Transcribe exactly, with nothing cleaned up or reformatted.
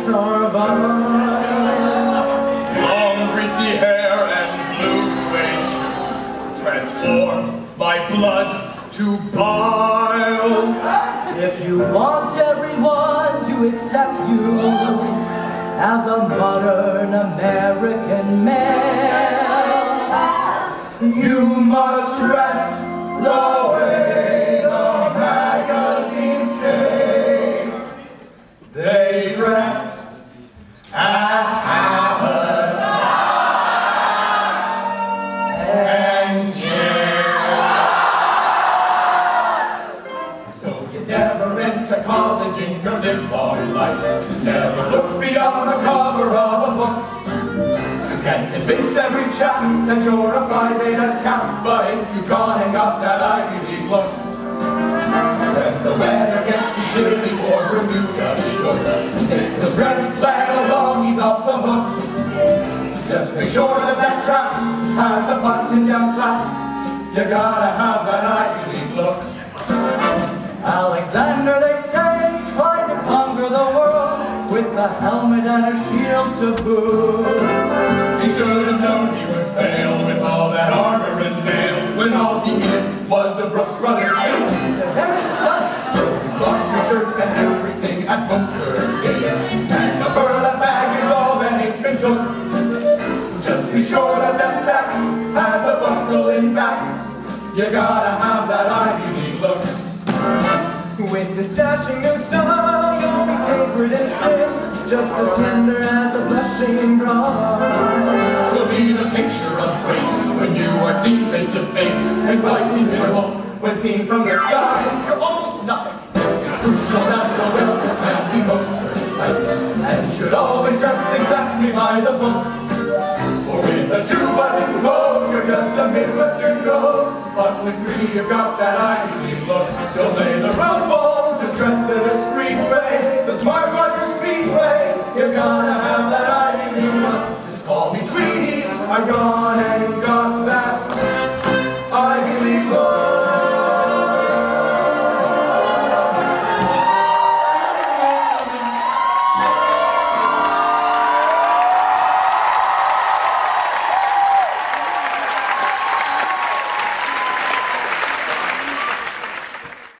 nights are vile. Long greasy hair and blue suede shoes transform my blood to bile. If you want everyone to accept you as a modern American man, you must dress the way the magazines say. They dress at Harvard and Yale. So you never enter college in your live-long life. Never look beyond the cover of a book. You can convince every chap that you're a five-beta cat, but if you've gone and got that Ivy Leauge look, when the weather gets too chilly for Bermuda shorts, take the red flag along, he's off the hook. Just make sure that that trap has a button down flat. You gotta have that Ivy Leauge look. Alexander, they say, tried to conquer the world with a helmet and a shield to boot. He should have known he would fail with all that armor and mail, when all he needed was a Brooks Brothers suit. They're very stunning. So you lost your shirt and everything at poker games, and a burlap bag is all that ain't been took. Just be sure that that sack has a buckle in back. You gotta have that Ivy Leauge look. With the stashing new style, you'll be tapered and slim, just as slender as a blushing bronze. Will be the picture of grace when you are seen face to face, and brightly visible when seen from the side. You're almost nothing. It's crucial that the wellness man be most precise, and should always dress exactly by the book. For with a two-button coat, you're just a Midwestern goat. But with three, you've got that Ivy Leauge look. You'll play the Rose Bowl to stress the